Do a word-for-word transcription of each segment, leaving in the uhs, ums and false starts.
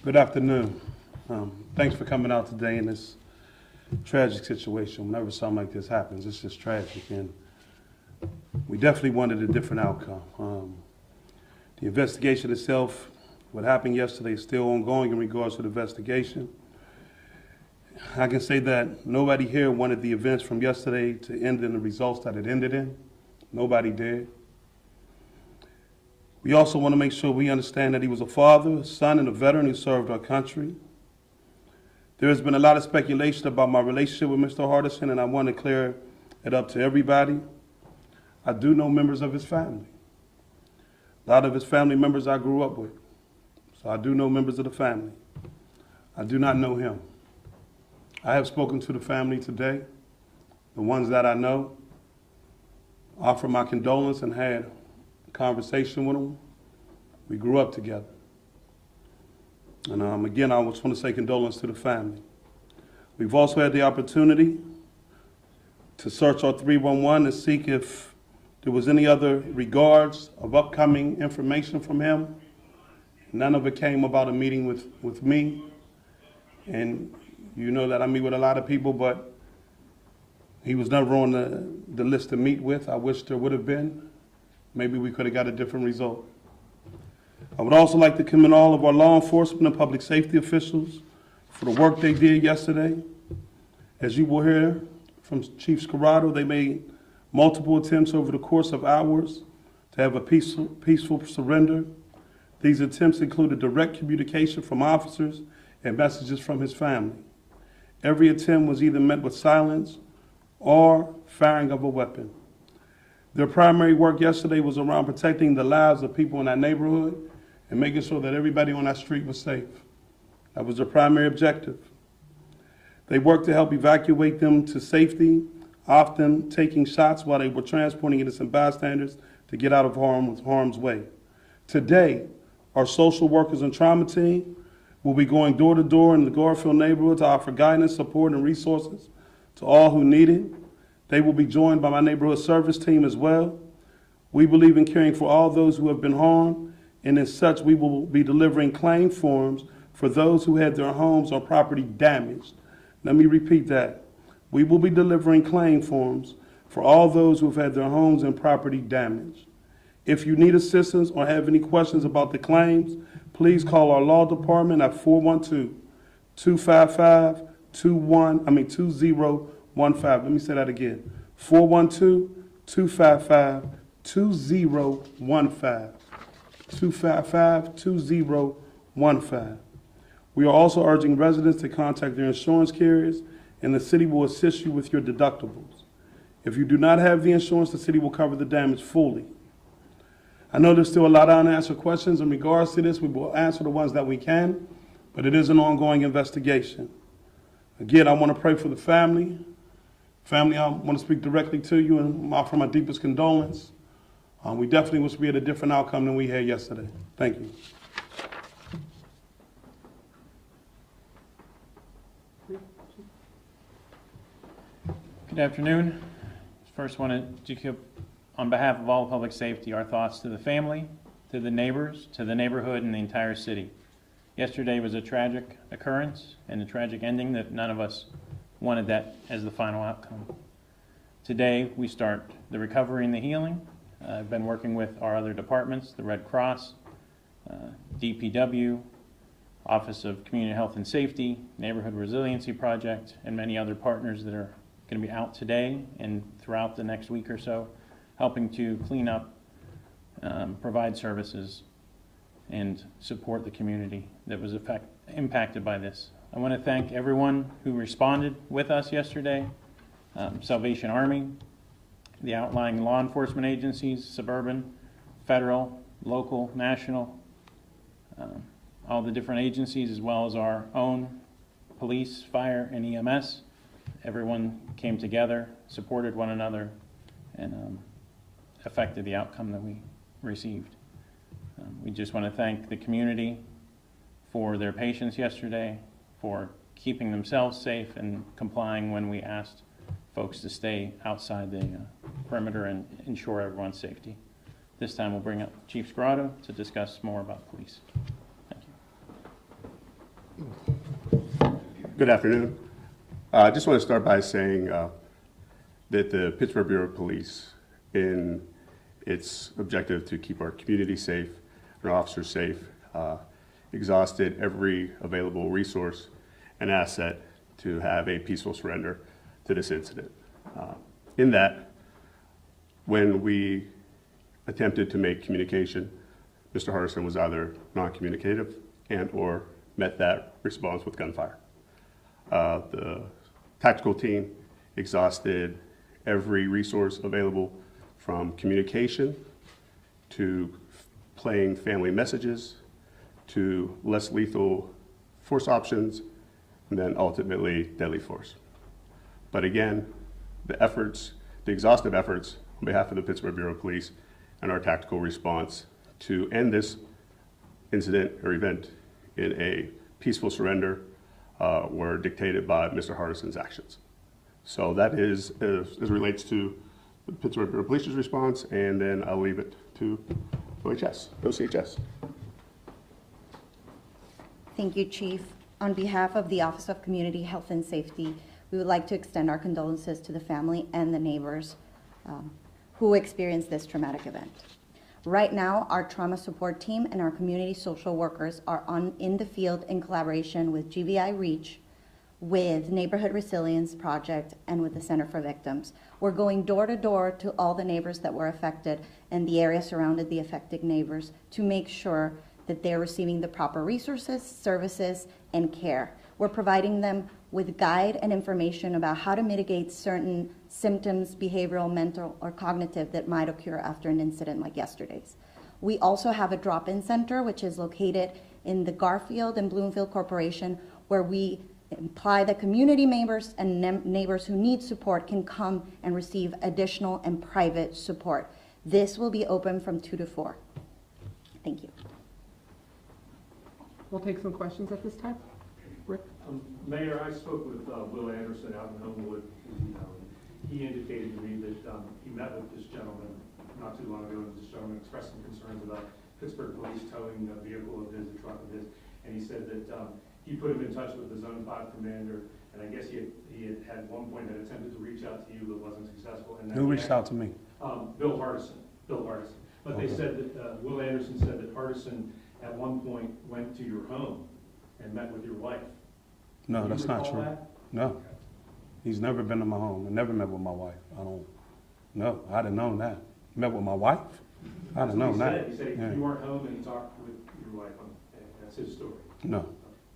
Good afternoon. Um, thanks for coming out today in this tragic situation. Whenever something like this happens, it's just tragic, and we definitely wanted a different outcome. Um, the investigation itself, what happened yesterday, is still ongoing in regards to the investigation. I can say that nobody here wanted the events from yesterday to end in the results that it ended in. Nobody did. We also want to make sure we understand that he was a father, a son, and a veteran who served our country. There has been a lot of speculation about my relationship with Mister Hardison, and I want to clear it up to everybody. I do know members of his family. A lot of his family members I grew up with. So I do know members of the family. I do not know him. I have spoken to the family today, the ones that I know, offered my condolence and had a conversation with them. We grew up together. And um, again, I just want to say condolence to the family. We've also had the opportunity to search our three one one and seek if there was any other regards of upcoming information from him. None of it came about a meeting with, with me. And you know that I meet with a lot of people, but he was never on the, the list to meet with. I wish there would have been. Maybe we could have got a different result. I would also like to commend all of our law enforcement and public safety officials for the work they did yesterday. As you will hear from Chief Scarrato, they made multiple attempts over the course of hours to have a peaceful, peaceful surrender. These attempts included direct communication from officers and messages from his family. Every attempt was either met with silence or firing of a weapon. Their primary work yesterday was around protecting the lives of people in that neighborhood and making sure that everybody on that street was safe. That was their primary objective. They worked to help evacuate them to safety, often taking shots while they were transporting innocent bystanders to get out of harm, harm's way. Today, our social workers and trauma team will be going door to door in the Garfield neighborhood to offer guidance, support, and resources to all who need it. They will be joined by my neighborhood service team as well. We believe in caring for all those who have been harmed, and as such, we will be delivering claim forms for those who had their homes or property damaged. Let me repeat that. We will be delivering claim forms for all those who have had their homes and property damaged. If you need assistance or have any questions about the claims, please call our law department at four one two, two five five, two one, I mean two zero one five. Let me say that again. four one two, two five five, two zero one five. two five five, two zero one five. We are also urging residents to contact their insurance carriers, and the city will assist you with your deductibles. If you do not have the insurance, the city will cover the damage fully. I know there's still a lot of unanswered questions in regards to this. We will answer the ones that we can, but it is an ongoing investigation. Again, I want to pray for the family. Family, I want to speak directly to you and offer my deepest condolence. Um, we definitely wish we had a different outcome than we had yesterday. Thank you. Good afternoon. First, wanted to give, on behalf of all public safety, our thoughts to the family, to the neighbors, to the neighborhood, and the entire city. Yesterday was a tragic occurrence and a tragic ending that none of us wanted that as the final outcome. Today, we start the recovery and the healing. Uh, I've been working with our other departments, the Red Cross, uh, D P W, Office of Community Health and Safety, Neighborhood Resiliency Project, and many other partners that are going to be out today and throughout the next week or so, helping to clean up, um, provide services, and support the community that was affect, impacted by this. I want to thank everyone who responded with us yesterday, um, Salvation Army, the outlying law enforcement agencies, suburban, federal, local, national, um, all the different agencies, as well as our own police, fire, and E M S. Everyone came together, supported one another, and um, affected the outcome that we received. Um, we just want to thank the community for their patience yesterday, for keeping themselves safe and complying when we asked folks to stay outside the uh, perimeter and ensure everyone's safety. This time we'll bring up Chief Scarrato to discuss more about police. Thank you. Good afternoon. Uh, I just want to start by saying uh, that the Pittsburgh Bureau of Police, in its objective to keep our community safe and our officers safe, uh, exhausted every available resource and asset to have a peaceful surrender to this incident. Uh, in that, when we attempted to make communication, Mister Hardison was either non-communicative and or met that response with gunfire. Uh, the tactical team exhausted every resource available, from communication to playing family messages to less lethal force options, and then ultimately deadly force. But again, the efforts, the exhaustive efforts on behalf of the Pittsburgh Bureau of Police and our tactical response to end this incident or event in a peaceful surrender uh, were dictated by Mister Hardison's actions. So that is as, as relates to the Pittsburgh Bureau of Police's response, and then I'll leave it to O H S, O C H S. Thank you, Chief. On behalf of the Office of Community Health and Safety, we would like to extend our condolences to the family and the neighbors um, who experienced this traumatic event. Right now, our trauma support team and our community social workers are on in the field in collaboration with G V I REACH, with Neighborhood Resilience Project, and with the Center for Victims. We're going door to door to all the neighbors that were affected and the area surrounded the affected neighbors to make sure that they're receiving the proper resources, services, and care. We're providing them with guide and information about how to mitigate certain symptoms, behavioral, mental, or cognitive, that might occur after an incident like yesterday's. We also have a drop-in center, which is located in the Garfield and Bloomfield Corporation, where we imply that community members and neighbors who need support can come and receive additional and private support. This will be open from two to four. Thank you. We'll take some questions at this time. Rick? Um, Mayor, I spoke with uh, Will Anderson out in Homewood. Um, he indicated to me that um, he met with this gentleman not too long ago, and this gentleman expressed some concerns about Pittsburgh police towing a vehicle of his, a truck of his, and he said that um, he put him in touch with the Zone five commander, and I guess he had, he had at one point had attempted to reach out to you but wasn't successful. And Who reached out to me? Um, Bill Hardison. Bill Hardison. But Okay. they said that uh, Will Anderson said that Hardison at one point went to your home and met with your wife. No, Do you that's not recall true. that? No. He's never been to my home and never met with my wife. I don't, no, I'd have known that. Met with my wife? I'd have That's what known he that. said. He said Yeah. you weren't home and he talked with your wife. On, that's his story. No.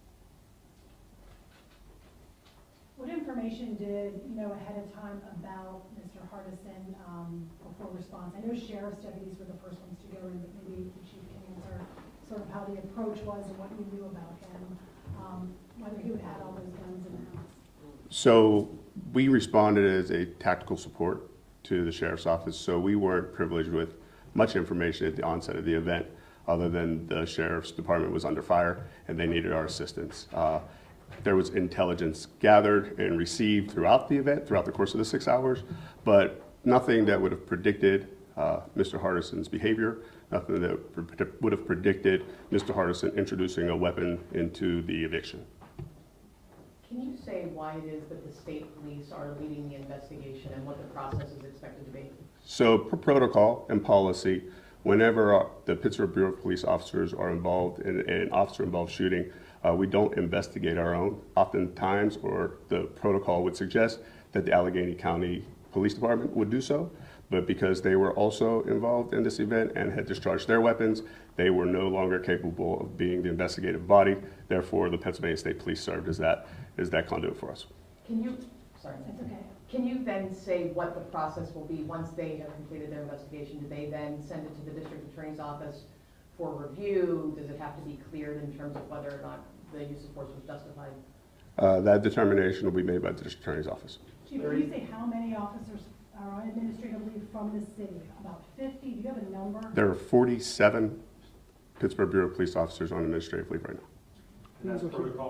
What information did you know ahead of time about Mister Hardison um, before response? I know sheriff's deputies were the first ones to go in, but maybe the chief can answer sort of how the approach was and what you knew about him, um, whether he would have all those guns in the house. So we responded as a tactical support to the sheriff's office, so we weren't privileged with much information at the onset of the event, other than the sheriff's department was under fire and they needed our assistance. Uh, there was intelligence gathered and received throughout the event, throughout the course of the six hours, but nothing that would have predicted uh, Mister Hardison's behavior, nothing that would have predicted Mister Hardison introducing a weapon into the eviction. Can you say why it is that the state police are leading the investigation and what the process is expected to be? So per protocol and policy, whenever our, the Pittsburgh Bureau of Police officers are involved in, in an officer-involved shooting, uh, we don't investigate our own. Oftentimes, or the protocol would suggest that the Allegheny County Police Department would do so, but because they were also involved in this event and had discharged their weapons, they were no longer capable of being the investigative body. Therefore, the Pennsylvania State Police served as that, as that conduit for us. Can you, sorry, That's okay. can you then say what the process will be once they have completed their investigation? Do they then send it to the district attorney's office for review? Does it have to be cleared in terms of whether or not the use of force was justified? Uh, that determination will be made by the district attorney's office. Chief, can you say how many officers are on administrative leave from the city? About fifty? Do you have a number? There are forty-seven Pittsburgh Bureau of Police officers on administrative leave right now. And that's protocol.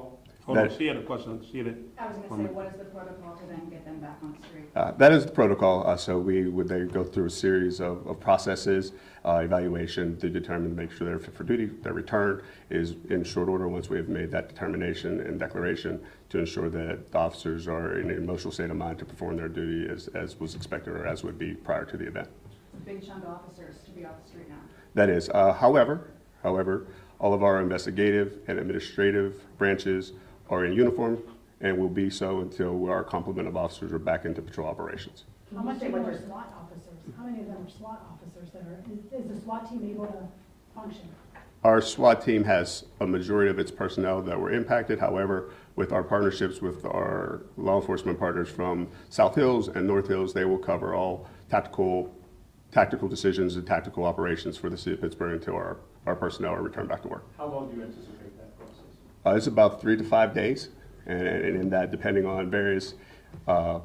Hold on, That- she had a question, she had it. I was gonna say, what is the protocol to then get them back on the street? Uh, That is the protocol. Uh, So we would, they go through a series of, of processes, uh, evaluation to determine, to make sure they're fit for duty. Their return is in short order once we have made that determination and declaration to ensure that the officers are in an emotional state of mind to perform their duty as, as was expected or as would be prior to the event. It's a big chunk of officers to be off the street now. That is, uh, however, however, all of our investigative and administrative branches are in uniform and will be so until our complement of officers are back into patrol operations. How much of them are SWAT officers? How many of them are SWAT officers that are, is, is the SWAT team able to function? Our SWAT team has a majority of its personnel that were impacted. However, with our partnerships with our law enforcement partners from South Hills and North Hills, they will cover all tactical tactical decisions and tactical operations for the city of Pittsburgh until our, our personnel are returned back to work. How long do you anticipate that process? Uh, it's about three to five days, and, and in that, depending on various uh,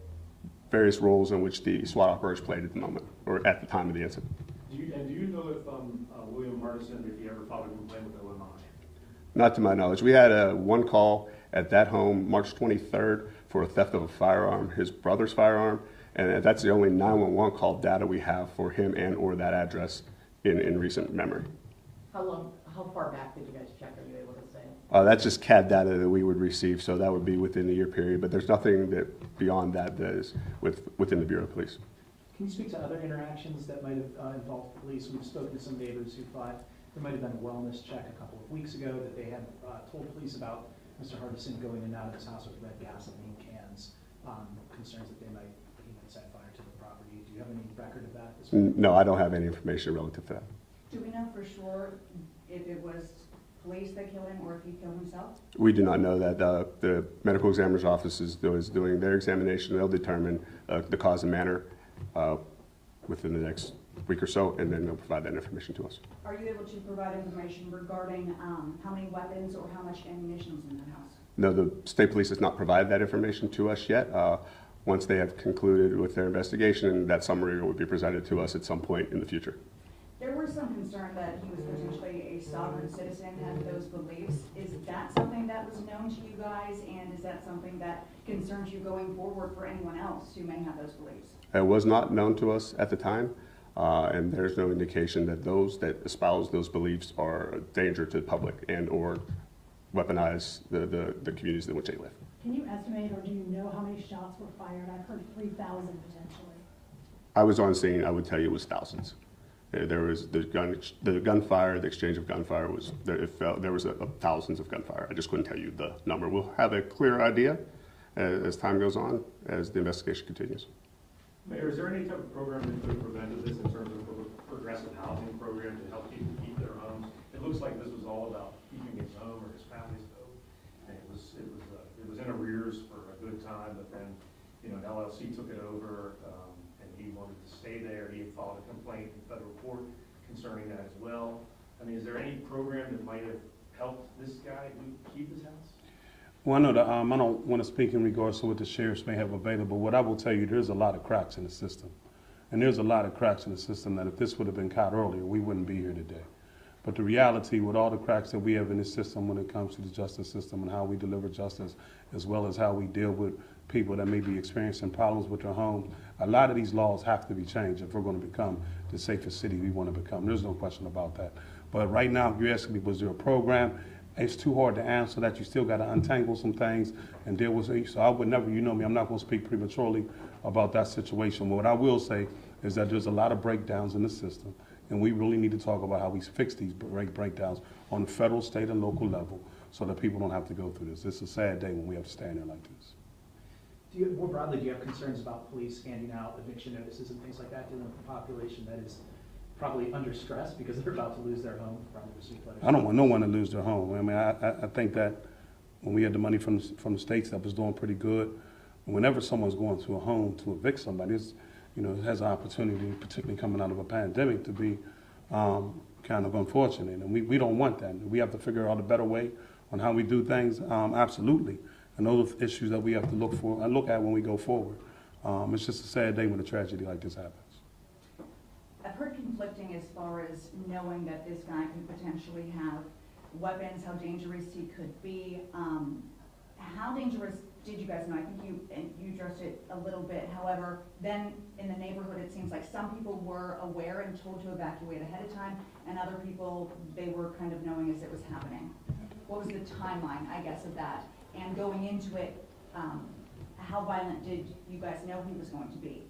various roles in which the SWAT operators played at the moment or at the time of the incident. Do you, and do you know if um, uh, William Hardison, if he ever filed a complaint with O M I? Not to my knowledge. We had a one call at that home March twenty-third for a theft of a firearm, his brother's firearm, and that's the only nine one one call data we have for him and or that address in, in recent memory. How long, how far back did you guys check? Are you able to say? Uh, that's just C A D data that we would receive, so that would be within the year period, but there's nothing that beyond that that is with, within the Bureau of Police. Can you speak to other interactions that might have uh, involved police? We've spoken to some neighbors who thought there might have been a wellness check a couple of weeks ago that they had uh, told police about Mister Hardison going in and out of his house with red gasoline cans, um, concerns that they might even set fire to the property. Do you have any record of that? This N- No, I don't have any information relative to that. Do we know for sure if it was police that killed him or if he killed himself? We do not know that. Uh, the medical examiner's office is, is doing their examination. They'll determine uh, the cause and manner uh, within the next week or so, and then they'll provide that information to us. Are you able to provide information regarding um, how many weapons or how much ammunition is in the house? No, the state police has not provided that information to us yet. Uh, once they have concluded with their investigation, that summary will be presented to us at some point in the future. There was some concern that he was potentially a sovereign citizen, had those beliefs. Is that something that was known to you guys, and is that something that concerns you going forward for anyone else who may have those beliefs? It was not known to us at the time, uh, and there's no indication that those that espouse those beliefs are a danger to the public and or weaponize the, the, the communities in which they live. Can you estimate, or do you know how many shots were fired? I've heard three thousand potentially. I was on scene, I would tell you it was thousands. There there was the gun, the gunfire, the exchange of gunfire was, there, it felt, there was a, a thousands of gunfire. I just couldn't tell you the number. We'll have a clear idea as, as time goes on, as the investigation continues. Mayor, is there any type of program that could have prevented this in terms of a progressive housing program to help people keep their homes? It looks like this was all about keeping his home or his family's home, and it was it was uh, it was in arrears for a good time. But then, you know, an L L C took it over, um, and he wanted to stay there. He had filed a complaint in federal court concerning that as well. I mean, is there any program that might have helped this guy keep his house? Well, I know that, um, I don't want to speak in regards to what the sheriffs may have available. What I will tell you, there's a lot of cracks in the system. And there's a lot of cracks in the system that if this would have been caught earlier, we wouldn't be here today. But the reality with all the cracks that we have in this system when it comes to the justice system and how we deliver justice, as well as how we deal with people that may be experiencing problems with their homes, a lot of these laws have to be changed if we're going to become the safest city we want to become. There's no question about that. But right now, if you're asking me, was there a program? It's too hard to answer that. You still got to untangle some things and deal with it. So I would never, you know me, I'm not going to speak prematurely about that situation. But what I will say is that there's a lot of breakdowns in the system, and we really need to talk about how we fix these break breakdowns on the federal, state, and local level so that people don't have to go through this. It's a sad day when we have to stand there like this. Do you, more broadly, do you have concerns about police handing out eviction notices and things like that, dealing with the population that is probably under stress because they're about to lose their home from the pursuit letters? I don't want no one to lose their home. I mean, I, I, I think that when we had the money from, from the states, that was doing pretty good. Whenever someone's going to a home to evict somebody, it's, you know, it has an opportunity, particularly coming out of a pandemic, to be um, kind of unfortunate. And we, we don't want that. We have to figure out a better way on how we do things, um, absolutely. And those are issues that we have to look for and look at when we go forward. Um, it's just a sad day when a tragedy like this happens. I've heard conflicting as far as knowing that this guy could potentially have weapons, how dangerous he could be. Um, how dangerous did you guys know? I think you, and you addressed it a little bit. However, then in the neighborhood, it seems like some people were aware and told to evacuate ahead of time, and other people, they were kind of knowing as it was happening. What was the timeline, I guess, of that? And going into it, um, how violent did you guys know he was going to be?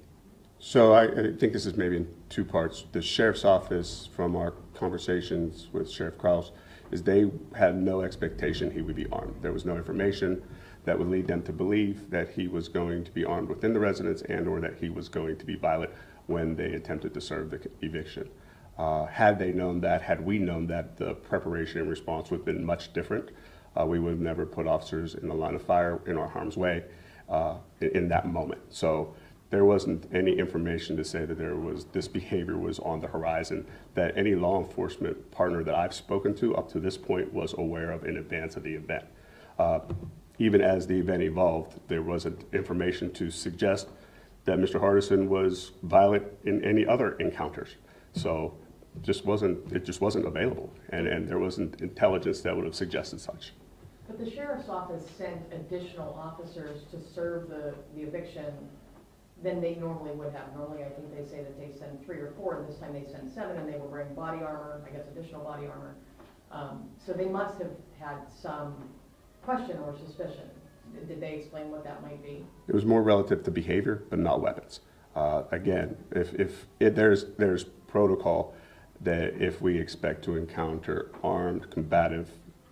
So I, I think this is maybe in two parts. The sheriff's office, from our conversations with Sheriff Krause, is they had no expectation he would be armed. There was no information that would lead them to believe that he was going to be armed within the residence and or that he was going to be violent when they attempted to serve the eviction. Uh, had they known that, had we known that, the preparation and response would have been much different. Uh, we would have never put officers in the line of fire in our harm's way uh, in, in that moment. So there wasn't any information to say that there was, this behavior was on the horizon that any law enforcement partner that I've spoken to up to this point was aware of in advance of the event. Uh, even as the event evolved, there wasn't information to suggest that Mister Hardison was violent in any other encounters. So just wasn't, it just wasn't available, and, and there wasn't intelligence that would have suggested such. But the sheriff's office sent additional officers to serve the, the eviction than they normally would have. Normally, I think they say that they send three or four, and this time they sent seven, and they were wearing body armor, I guess additional body armor. Um, so they must have had some question or suspicion. Did they explain what that might be? It was more relative to behavior, but not weapons. Uh, again, if, if it, there's, there's protocol that if we expect to encounter armed, combative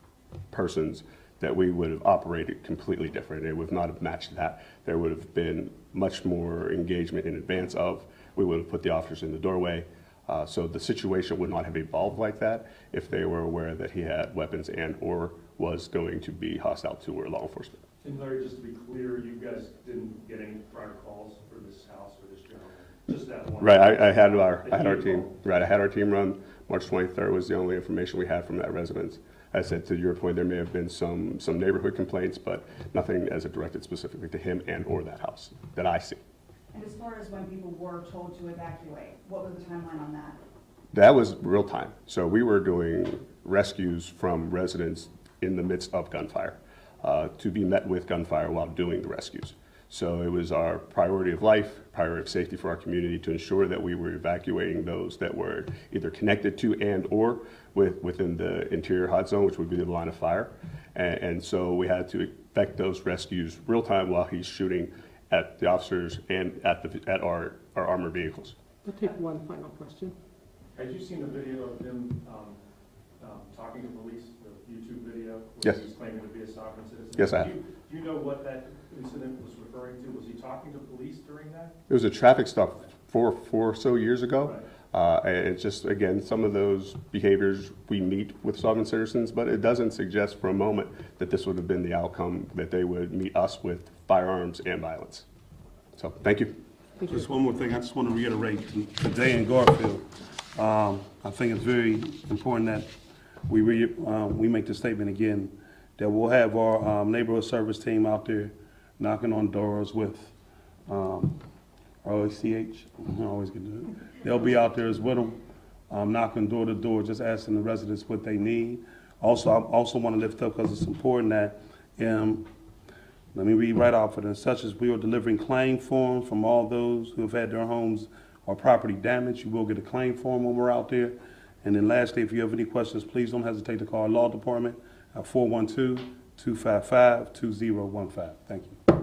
persons, that we would have operated completely different. It would not have matched that. There would have been much more engagement in advance of. We would have put the officers in the doorway. Uh, so the situation would not have evolved like that if they were aware that he had weapons and or was going to be hostile to our law enforcement. And Larry, just to be clear, you guys didn't get any prior calls for this house or this gentleman, just that one? Right, I, I had our, that I had our you team, called. right, I had our team run. March twenty-third was the only information we had from that residence. I said, to your point, there may have been some, some neighborhood complaints, but nothing as it directed specifically to him and or that house that I see. And as far as when people were told to evacuate, what was the timeline on that? That was real time. So we were doing rescues from residents in the midst of gunfire, uh, to be met with gunfire while doing the rescues. So it was our priority of life, priority of safety for our community to ensure that we were evacuating those that were either connected to and or with, within the interior hot zone, which would be the line of fire. And, and so we had to effect those rescues real time while he's shooting at the officers and at, the, at our, our armored vehicles. I'll take one final question. Had you seen the video of him um, um, talking to police, the YouTube video? Where Yes. He's claiming to be a sovereign citizen? Yes, I have. Do you, do you know what that incident was referring to? Was he talking to police during that? It was a traffic stop four, four or so years ago. Right. Uh, and it's just, again, some of those behaviors we meet with sovereign citizens, but it doesn't suggest for a moment that this would have been the outcome, that they would meet us with firearms and violence. So, thank you. Thank you. Just one more thing, I just want to reiterate, today in Garfield, um, I think it's very important that we re, um, we make the statement again, that we'll have our um, neighborhood service team out there knocking on doors with um, R O C H, I always get to it. They'll be out there as with them, um, knocking door to door, just asking the residents what they need. Also, I also want to lift up, because it's important that, um, let me read right off of it. Such as we are delivering claim forms from all those who have had their homes or property damaged. You will get a claim form when we're out there. And then lastly, if you have any questions, please don't hesitate to call our law department at four one two, two five five, two zero one five. Thank you.